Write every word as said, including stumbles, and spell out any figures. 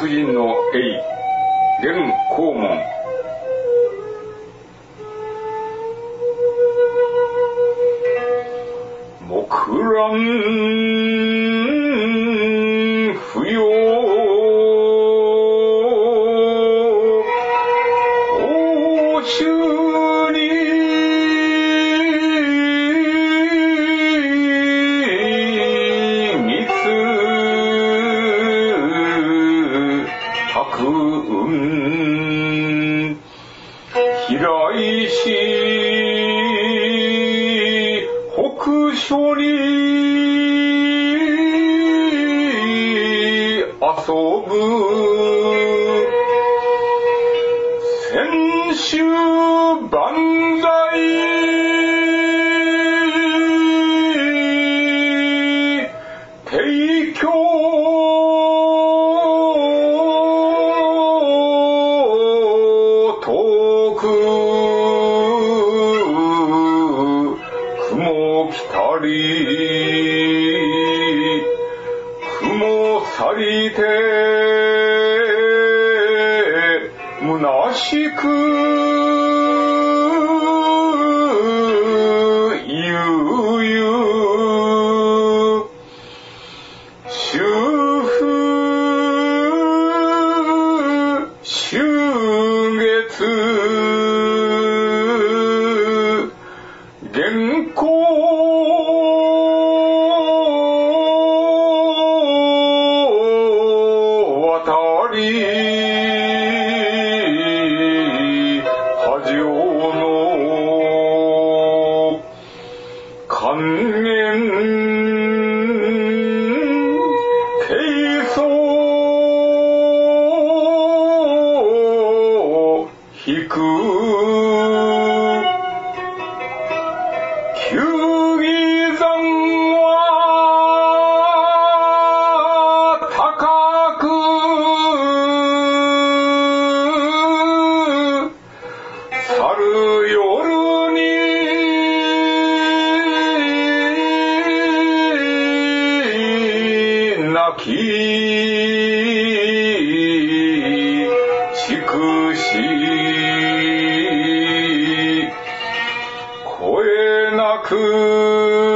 鉄人の英現黄門。木蘭不要報酬に密白雲平石北書に遊ぶ千秋万歳提供遠く雲来たり雲去りて虚しくゆうゆう秋風秋月原稿渡り波状の還元軽装引く球技山は高く去る夜に泣き畜し声なく